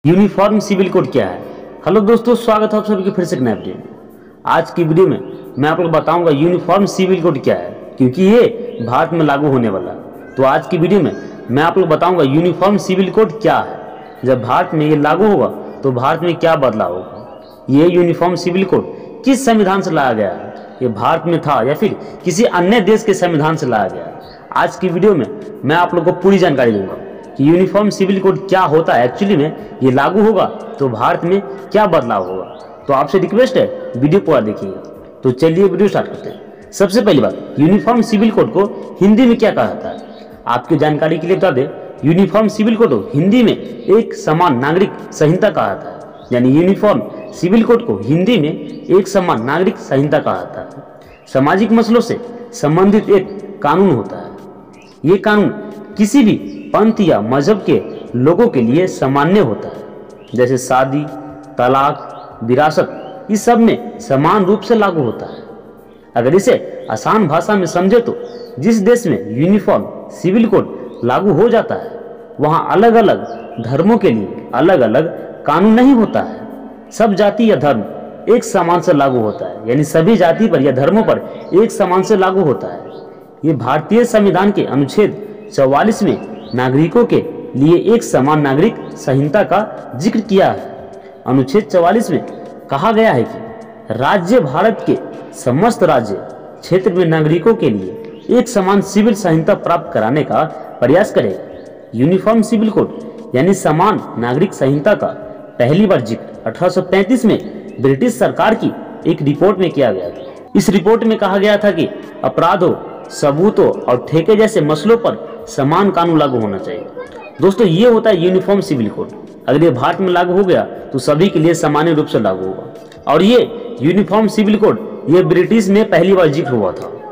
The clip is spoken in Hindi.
यूनिफॉर्म सिविल कोड क्या है। हेलो दोस्तों, स्वागत है आप सभी के फिर से एक नए वीडियो में। आज की वीडियो में मैं आप लोग बताऊंगा यूनिफॉर्म सिविल कोड क्या है, क्योंकि ये भारत में लागू होने वाला है। तो आज की वीडियो में मैं आप लोग बताऊंगा यूनिफॉर्म सिविल कोड क्या है, जब भारत में ये लागू होगा तो भारत में क्या बदलाव होगा, ये यूनिफॉर्म सिविल कोड किस संविधान से लाया गया है, ये भारत में था या फिर किसी अन्य देश के संविधान से लाया गया है। आज की वीडियो में मैं आप लोग को पूरी जानकारी दूंगा कि यूनिफॉर्म सिविल कोड क्या होता है, एक्चुअली में ये लागू होगा तो भारत में क्या बदलाव होगा। तो आपसे रिक्वेस्ट है वीडियो पूरा देखिएगा। तो चलिए वीडियो स्टार्ट करते हैं। सबसे पहली बात, यूनिफॉर्म सिविल कोड को हिंदी में क्या कहा जाता है, आपकी जानकारी के लिए बता दें। यूनिफॉर्म सिविल कोड को हिंदी में एक समान नागरिक संहिता कहा जाता है, यानी यूनिफॉर्म सिविल कोड को हिंदी में एक समान नागरिक संहिता कहा जाता है। सामाजिक मसलों से संबंधित एक कानून होता है। ये कानून किसी भी पंथ या मजहब के लोगों के लिए सामान्य होता है, जैसे शादी, तलाक, विरासत, इस सब में समान रूप से लागू होता है। अगर इसे आसान भाषा में समझे तो जिस देश में यूनिफॉर्म सिविल कोड लागू हो जाता है वहां अलग अलग धर्मों के लिए अलग अलग कानून नहीं होता है। सब जाति या धर्म एक समान से लागू होता है, यानी सभी जाति पर या धर्मों पर एक समान से लागू होता है। ये भारतीय संविधान के अनुच्छेद 44 में नागरिकों के लिए एक समान नागरिक संहिता का जिक्र किया है। अनुच्छेद 44 में कहा गया है कि राज्य भारत के समस्त राज्य क्षेत्र में नागरिकों के लिए एक समान सिविल संहिता प्राप्त कराने का प्रयास करेगा। यूनिफॉर्म सिविल कोड यानी समान नागरिक संहिता का पहली बार जिक्र 1835 में ब्रिटिश सरकार की एक रिपोर्ट में किया गया था। इस रिपोर्ट में कहा गया था कि अपराधों, सबूतों और ठेके जैसे मसलों पर समान कानून लागू होना चाहिए। दोस्तों, ये होता है यूनिफॉर्म सिविल कोड। अगर ये भारत में लागू हो गया तो सभी के लिए सामान्य रूप से लागू होगा। और ये यूनिफॉर्म सिविल कोड ये ब्रिटिश में पहली बार जिक्र हुआ था।